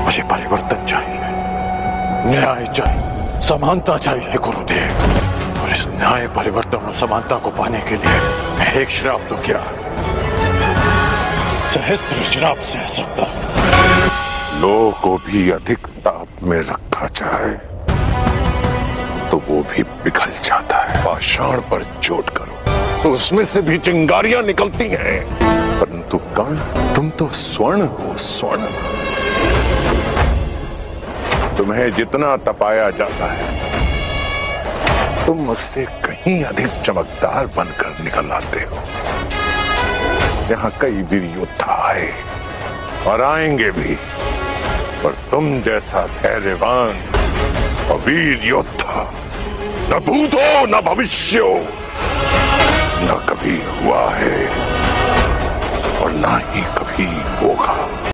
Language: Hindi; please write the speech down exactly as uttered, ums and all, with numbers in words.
मुझे परिवर्तन चाहिए, न्याय चाहिए, समानता चाहिए गुरुदेव। और इस न्याय, परिवर्तन और समानता को पाने के लिए मैं एक श्राप तो क्या सहस्त्र श्राप सह सकता हूं। लोह को भी अधिक ताप में रखा जाए तो वो भी पिघल जाता है। पाषाण पर चोट करो तो उसमें से भी चिंगारियां निकलती हैं, परंतु कर्ण, तुम तो स्वर्ण हो, स्वर्ण। तुम्हें जितना तपाया जाता है तुम मुझसे कहीं अधिक चमकदार बनकर निकल आते हो। यहाँ कई वीर योद्धा आए और आएंगे भी, पर तुम जैसा धैर्यवान और वीर योद्धा न भूत हो न भविष्य हो, न कभी हुआ है और ना ही कभी होगा।